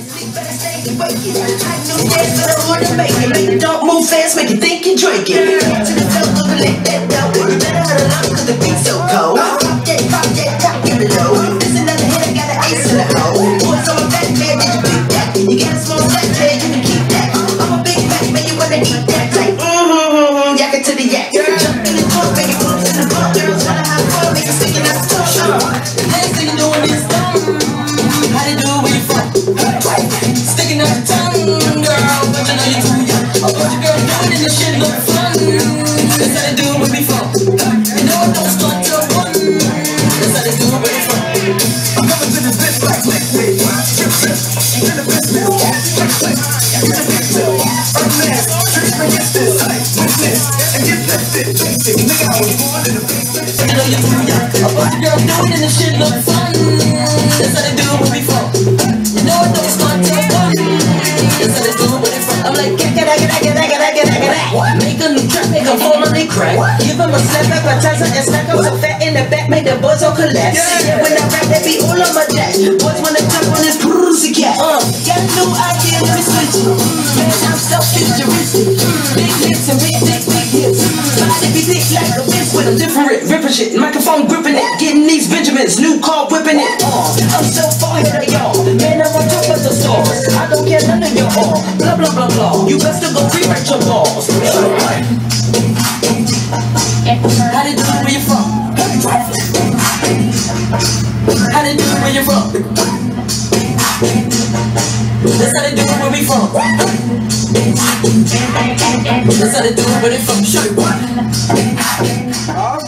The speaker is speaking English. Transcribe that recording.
better stay awake. I know dance, but I wanna make it. Make it don't move fast, make you think you drink it. To the flow, looking like that dope. You better huddle up, cause the beat's so cold. Pop that top, give it low. This another hit, I got an ace in the hole. Boys on my back, man, did you pick that? You got a small stack, man, you can keep that. I'm a big back, man, you wanna eat that. Like, yak it to the yak. Jump in the trunk, make it moves in the bump. Girls wanna have fun, make it stick in that stuff. The next thing you doing is how they do it where you from? Sticking out your tongue, girl, but you know you too young. A bunch of girls doing it, this shit look fun. That's how they do it where we from. You know I don't start till 1. That's how they do it where we from. I'm coming to this bitch like liquid. Trip, trip, to the business. Click, click, to the pixel. Earnest, tricks me get this. Witness, and get lifted. Basic, nigga, I was born in the basement. You know you're too young. A bunch of girls doing it, this shit look fun. That's how they do it where we from. You know I don't start till 1. That's how they do it where they from. I'm like, get that. Make a new track, make a fall on they crack. Give them a slap, appetizer, and snack up so fat in the back, make the boys all collapse. Yeah, when I rap, they be all on my dash. Boys wanna jump on this pussy cat. Got a new idea, let me switch it. Man, I'm so futuristic. Big lips and big hits. Body be thick like a bitch with a different ripping shit. Microphone gripping it, getting these Benjamins, new car whipping it. I'm so far ahead of y'all. Man, I'm on top of the stars. I don't care none of your all. Blah blah blah blah. You best to go rewrite your balls. How they do it where you from? How they do it where you from? That's how they do it where we from. That's how they do it where they from. Show you what.